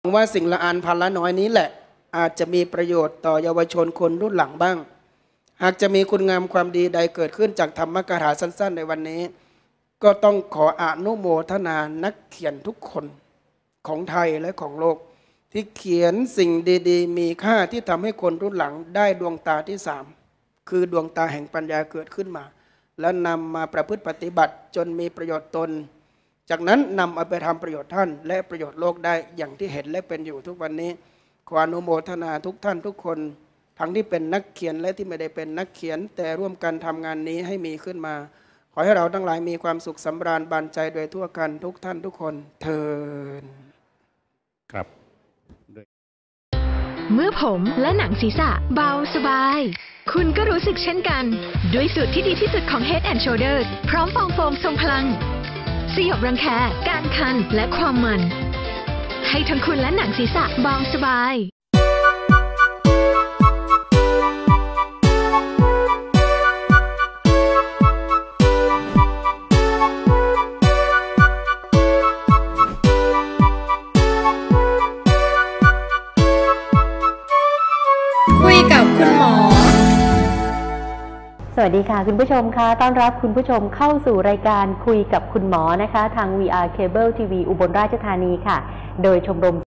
ว่าสิ่งละอันพันละน้อยนี้แหละอาจจะมีประโยชน์ต่อเยาวชนคนรุ่นหลังบ้างหากจะมีคุณงามความดีใดเกิดขึ้นจากธรรมกถาสั้นๆในวันนี้ก็ต้องขออนุโมทนานักเขียนทุกคนของไทยและของโลกที่เขียนสิ่งดีๆมีค่าที่ทำให้คนรุ่นหลังได้ดวงตาที่3คือดวงตาแห่งปัญญาเกิดขึ้นมาและนำมาประพฤติปฏิบัติจนมีประโยชน์ตนจากนั้นนำเอาไปทำประโยชน์ท่านและประโยชน์โลกได้อย่างที่เห็นและเป็นอยู่ทุกวันนี้ขออนุโมทนาทุกท่านทุกคนทั้งที่เป็นนักเขียนและที่ไม่ได้เป็นนักเขียนแต่ร่วมกันทำงานนี้ให้มีขึ้นมาขอให้เราทั้งหลายมีความสุขสำราญบานใจโดยทั่วกันทุกท่านทุกคนเทินครับเมื่อผมและหนังศีรษะเบาสบายคุณก็รู้สึกเช่นกันด้วยสูตรที่ดีที่สุดของ Head and Shoulders พร้อมฟองโฟมทรงพลังสยบรังแคการคันและความมันให้ทั้งคุณและหนังศีรษะเบาสบายคุยกับคุณหมอสวัสดีค่ะคุณผู้ชมค่ะต้อนรับคุณผู้ชมเข้าสู่รายการคุยกับคุณหมอนะคะทาง VR Cable TV อุบลราชธานีค่ะโดยชมรม